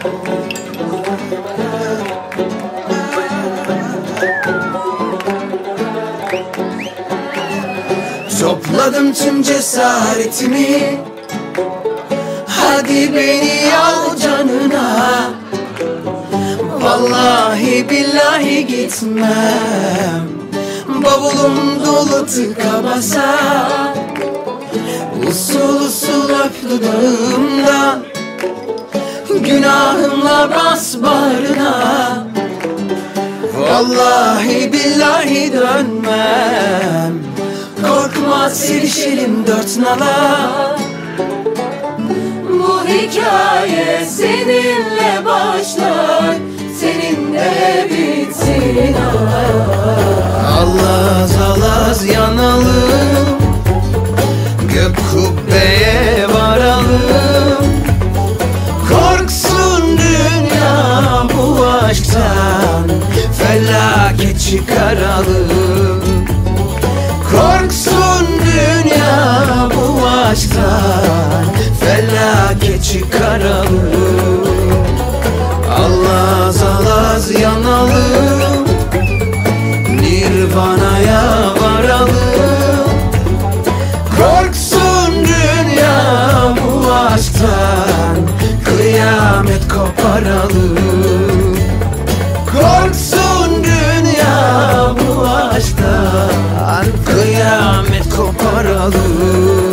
Topladım tüm cesaretimi, hadi beni al canına. Vallahi billahi gitmem, bavulum dolu tıka basa. Usul usul öp dudağımdan, günahımla bas bağrına. Vallahi billahi dönmem, korkma sevişelim dört nala. Bu hikaye seninle başlar, seninle bitsin. Alaz alaz yanalım, gök kubbeye varalım. Korksun dünya bu aşktan, felaket çıkaralım. Korksun dünya bu aşktan, felaket çıkaralım. Alaz alaz yanalım, Nirvana'ya varalım. Korksun dünya bu aşktan, kıyamet koparalım. Korksun dünya bu aşktan, kıyamet koparalım.